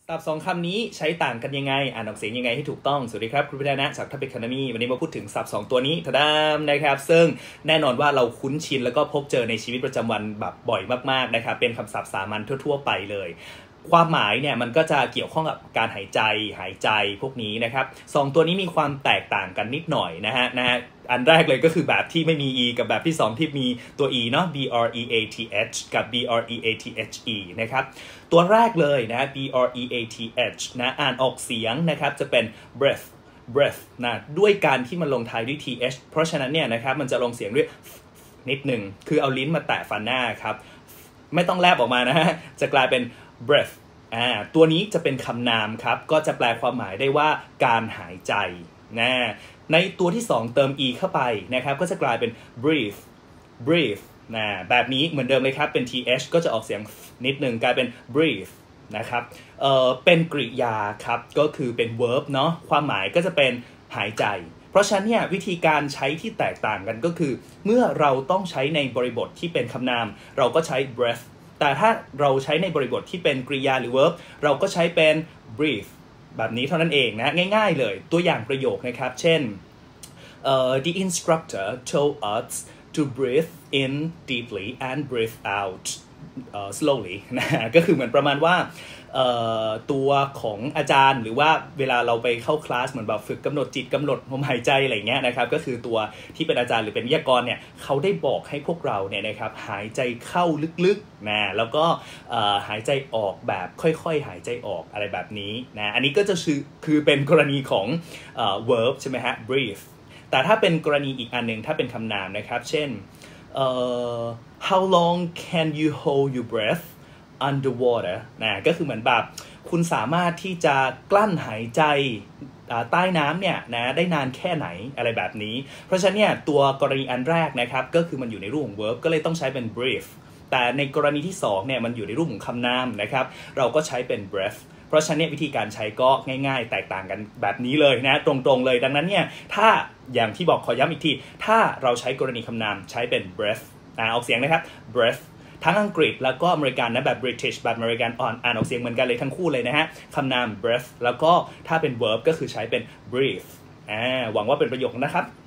ศัพท์สองคำนี้ใช้ต่างกันยังไงอ่านออกเสียงยังไงให้ถูกต้องสวัสดีครับครูพิธานะจาก Topic Academy วันนี้มาพูดถึงศัพท์2ตัวนี้ทะดามนะครับซึ่งแน่นอนว่าเราคุ้นชินแล้วก็พบเจอในชีวิตประจำวันแบบบ่อยมากๆนะครับเป็นคำศัพท์สามัญทั่วๆไปเลยความหมายเนี่ยมันก็จะเกี่ยวข้องกับการหายใจพวกนี้นะครับ2ตัวนี้มีความแตกต่างกันนิดหน่อยนะฮะอันแรกเลยก็คือแบบที่ไม่มี e กับแบบที่2ที่มีตัว e เนาะ breath กับ breathe นะครับตัวแรกเลยนะ breath นะอ่านออกเสียงนะครับจะเป็น breath นะด้วยการที่มันลงท้ายด้วย th เพราะฉะนั้นเนี่ยนะครับมันจะลงเสียงด้วยนิดหนึ่งคือเอาลิ้นมาแตะฟันหน้าครับไม่ต้องแลบออกมานะฮะจะกลายเป็น breath ตัวนี้จะเป็นคำนามครับก็จะแปลความหมายได้ว่าการหายใจนะในตัวที่2เติม e เข้าไปนะครับก็จะกลายเป็น breathe นะแบบนี้เหมือนเดิมเลยครับเป็น th ก็จะออกเสียงนิดหนึ่งกลายเป็น breathe นะครับเป็นกริยาครับก็คือเป็น verb เนาะความหมายก็จะเป็นหายใจเพราะฉะนั้นเนี่ยวิธีการใช้ที่แตกต่างกันก็คือเมื่อเราต้องใช้ในบริบทที่เป็นคำนามเราก็ใช้ breath แต่ถ้าเราใช้ในบริบทที่เป็นกริยาหรือ verb เราก็ใช้เป็น breathe แบบนี้เท่านั้นเองนะง่ายๆเลยตัวอย่างประโยคนะครับเช่นthe instructor told us to breathe in deeply and breathe out slowly นะก็คือเหมือนประมาณว่าตัวของอาจารย์หรือว่าเวลาเราไปเข้าคลาสเหมือนแบบฝึกกำหนดจิตกำหนดลมหายใจอะไรเงี้ยนะครับก็คือตัวที่เป็นอาจารย์หรือเป็นวิทยากรเนี่ยเขาได้บอกให้พวกเราเนี่ยนะครับหายใจเข้าลึกๆนะแล้วก็หายใจออกแบบค่อยๆหายใจออกอะไรแบบนี้นะอันนี้ก็จะคือเป็นกรณีของverb ใช่ไหมฮะ breathe แต่ถ้าเป็นกรณีอีกอันหนึ่งถ้าเป็นคำนามนะครับเช่นhow long can you hold your breath underwater นะก็คือเหมือนแบบคุณสามารถที่จะกลั้นหายใจใต้น้ำเนี่ยนะได้นานแค่ไหนอะไรแบบนี้เพราะฉะนั้นเนี่ยตัวกรณีอันแรกนะครับก็คือมันอยู่ในรูปของ verb ก็เลยต้องใช้เป็น breathe แต่ในกรณีที่2เนี่ยมันอยู่ในรูปของคำนามนะครับเราก็ใช้เป็น breath เพราะฉะนั้นเนี่ยวิธีการใช้ก็ง่ายๆแตกต่างกันแบบนี้เลยนะตรงๆเลยดังนั้นเนี่ยถ้าอย่างที่บอกขอย้ำอีกทีถ้าเราใช้กรณีคำนามใช้เป็น breath ออกเสียงนะครับ breathทั้งอังกฤษแล้วก็อเมริกันนะแบบ British แบบอเมริกันอ่านออกเสียงเหมือนกันเลยทั้งคู่เลยนะฮะคำนาม breath แล้วก็ถ้าเป็น verb ก็คือใช้เป็น breathe หวังว่าเป็นประโยชน์นะครับ